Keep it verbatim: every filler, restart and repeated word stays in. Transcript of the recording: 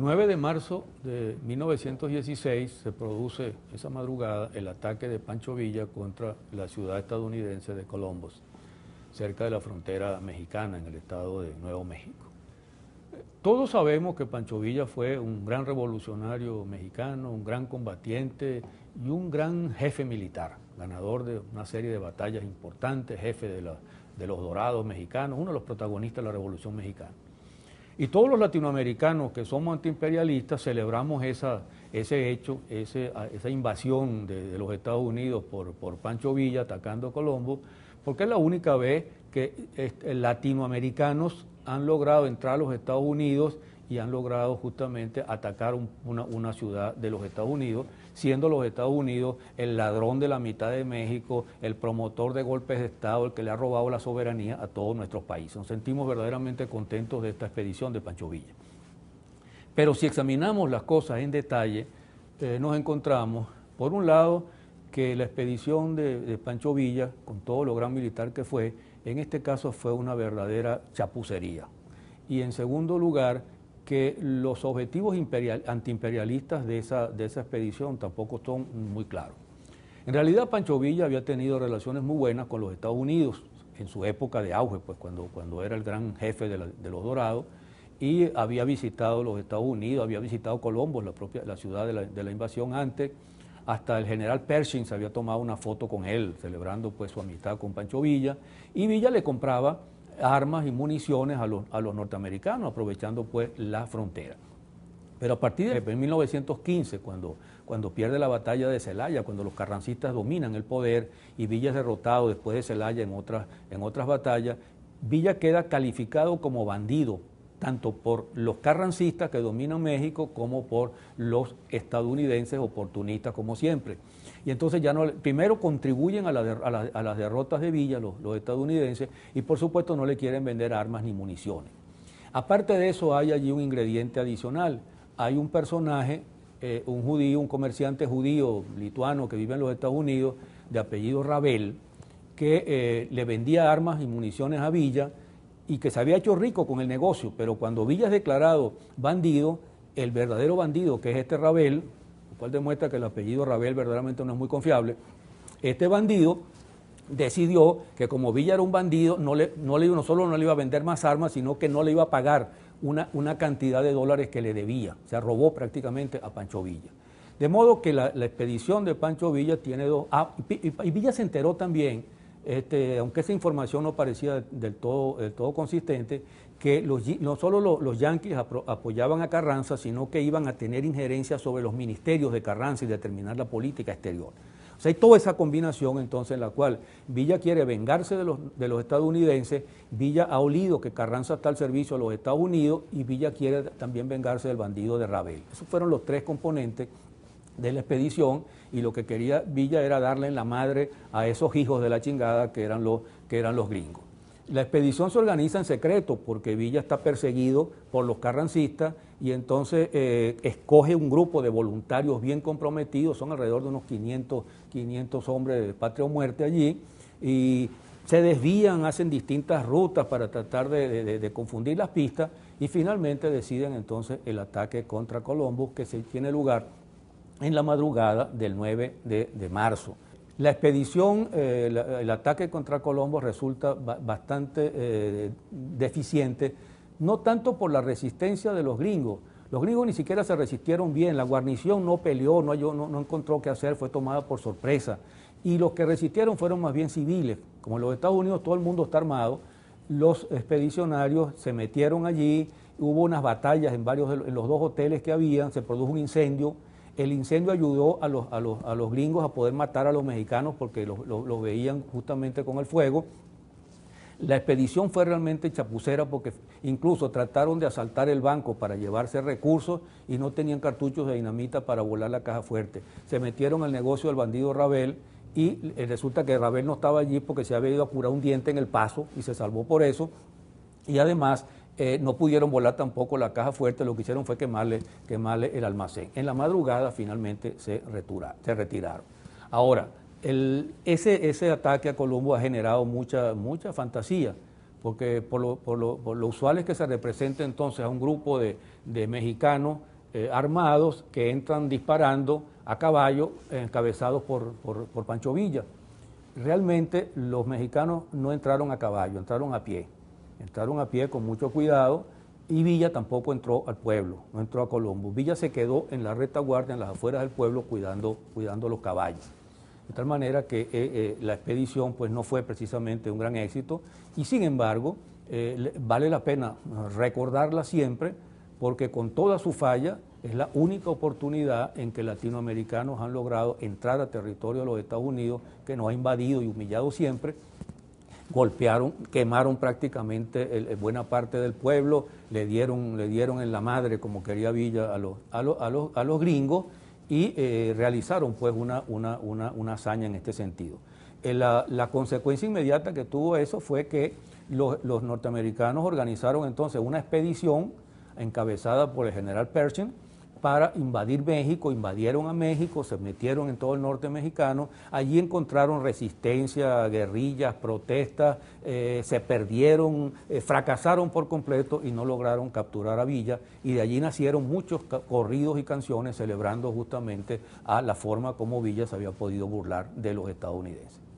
nueve de marzo de mil novecientos dieciséis se produce esa madrugada el ataque de Pancho Villa contra la ciudad estadounidense de Columbus, cerca de la frontera mexicana en el estado de Nuevo México. Todos sabemos que Pancho Villa fue un gran revolucionario mexicano, un gran combatiente y un gran jefe militar, ganador de una serie de batallas importantes, jefe de, la, de los Dorados mexicanos, uno de los protagonistas de la Revolución Mexicana. Y todos los latinoamericanos que somos antiimperialistas celebramos esa, ese hecho, ese, esa invasión de, de los Estados Unidos por, por Pancho Villa atacando Colombo, porque es la única vez que este, latinoamericanos han logrado entrar a los Estados Unidos y han logrado justamente atacar un, una, una ciudad de los Estados Unidos, siendo los Estados Unidos el ladrón de la mitad de México, el promotor de golpes de Estado, el que le ha robado la soberanía a todos nuestros países. Nos sentimos verdaderamente contentos de esta expedición de Pancho Villa. Pero si examinamos las cosas en detalle, eh, nos encontramos, por un lado, que la expedición de, de Pancho Villa, con todo lo gran militar que fue, en este caso fue una verdadera chapucería. Y en segundo lugar, que los objetivos imperial, antiimperialistas de esa, de esa expedición tampoco son muy claros. En realidad Pancho Villa había tenido relaciones muy buenas con los Estados Unidos en su época de auge, pues cuando, cuando era el gran jefe de, la, de los Dorados, y había visitado los Estados Unidos, había visitado Colombo, la, propia, la ciudad de la, de la invasión antes. Hasta el general Pershing se había tomado una foto con él, celebrando pues su amistad con Pancho Villa, y Villa le compraba armas y municiones a los, a los norteamericanos, aprovechando pues la frontera. Pero a partir de mil novecientos quince, cuando, cuando pierde la batalla de Celaya, cuando los carrancistas dominan el poder y Villa es derrotado después de Celaya en otras, en otras batallas, Villa queda calificado como bandido, tanto por los carrancistas que dominan México como por los estadounidenses oportunistas como siempre. Y entonces ya no, primero contribuyen a, la, a, la, a las derrotas de Villa los, los estadounidenses y por supuesto no le quieren vender armas ni municiones. Aparte de eso hay allí un ingrediente adicional, hay un personaje, eh, un judío, un comerciante judío lituano que vive en los Estados Unidos de apellido Ravel, que eh, le vendía armas y municiones a Villa y que se había hecho rico con el negocio, pero cuando Villa es declarado bandido, el verdadero bandido, que es este Ravel, lo cual demuestra que el apellido Ravel verdaderamente no es muy confiable, este bandido decidió que como Villa era un bandido, no, le, no, le, no solo no le iba a vender más armas, sino que no le iba a pagar una, una cantidad de dólares que le debía. O sea, robó prácticamente a Pancho Villa. De modo que la, la expedición de Pancho Villa tiene dos... Ah, y, y Villa se enteró también, Este, aunque esa información no parecía del todo, del todo consistente, que los, no solo los, los yanquis apoyaban a Carranza, sino que iban a tener injerencia sobre los ministerios de Carranza y determinar la política exterior. O sea, hay toda esa combinación entonces en la cual Villa quiere vengarse de los, de los estadounidenses, Villa ha olido que Carranza está al servicio de los Estados Unidos y Villa quiere también vengarse del bandido de Ravel. Esos fueron los tres componentes de la expedición y lo que quería Villa era darle en la madre a esos hijos de la chingada que eran los, que eran los gringos. La expedición se organiza en secreto porque Villa está perseguido por los carrancistas y entonces eh, escoge un grupo de voluntarios bien comprometidos, son alrededor de unos quinientos, quinientos hombres de patria o muerte allí, y se desvían, hacen distintas rutas para tratar de, de, de confundir las pistas y finalmente deciden entonces el ataque contra Columbus que se tiene lugar en la madrugada del nueve de marzo. La expedición, eh, la, el ataque contra Colombo resulta ba bastante eh, deficiente, no tanto por la resistencia de los gringos. Los gringos ni siquiera se resistieron bien, la guarnición no peleó, no, no, no encontró qué hacer, fue tomada por sorpresa. Y los que resistieron fueron más bien civiles. Como en los Estados Unidos todo el mundo está armado, los expedicionarios se metieron allí, hubo unas batallas en, varios de, en los dos hoteles que habían, se produjo un incendio. El incendio ayudó a los, a, los, a los gringos a poder matar a los mexicanos porque los, los, los veían justamente con el fuego. La expedición fue realmente chapucera porque incluso trataron de asaltar el banco para llevarse recursos y no tenían cartuchos de dinamita para volar la caja fuerte. Se metieron al negocio del bandido Ravel y resulta que Ravel no estaba allí porque se había ido a curar un diente en El Paso y se salvó por eso. Y además Eh, no pudieron volar tampoco la caja fuerte, lo que hicieron fue quemarle, quemarle el almacén. En la madrugada finalmente se, retura, se retiraron. Ahora, el, ese, ese ataque a Colombo ha generado mucha, mucha fantasía, porque por lo, por, lo, por lo usual es que se represente entonces a un grupo de, de mexicanos eh, armados que entran disparando a caballo, encabezados por, por, por Pancho Villa. Realmente los mexicanos no entraron a caballo, entraron a pie. Entraron a pie con mucho cuidado y Villa tampoco entró al pueblo, no entró a Colombo. Villa se quedó en la retaguardia, en las afueras del pueblo, cuidando, cuidando los caballos. De tal manera que eh, eh, la expedición pues, no fue precisamente un gran éxito y sin embargo eh, vale la pena recordarla siempre porque con toda su falla es la única oportunidad en que latinoamericanos han logrado entrar a territorio de los Estados Unidos, que nos ha invadido y humillado siempre. Golpearon, quemaron prácticamente el, buena parte del pueblo, le dieron, le dieron en la madre, como quería Villa, a los, a los, a los, a los gringos y eh, realizaron pues una, una, una, una hazaña en este sentido. Eh, la, la consecuencia inmediata que tuvo eso fue que los, los norteamericanos organizaron entonces una expedición encabezada por el general Pershing para invadir México, invadieron a México, se metieron en todo el norte mexicano, allí encontraron resistencia, guerrillas, protestas, eh, se perdieron, eh, fracasaron por completo y no lograron capturar a Villa, y de allí nacieron muchos corridos y canciones celebrando justamente a la forma como Villa se había podido burlar de los estadounidenses.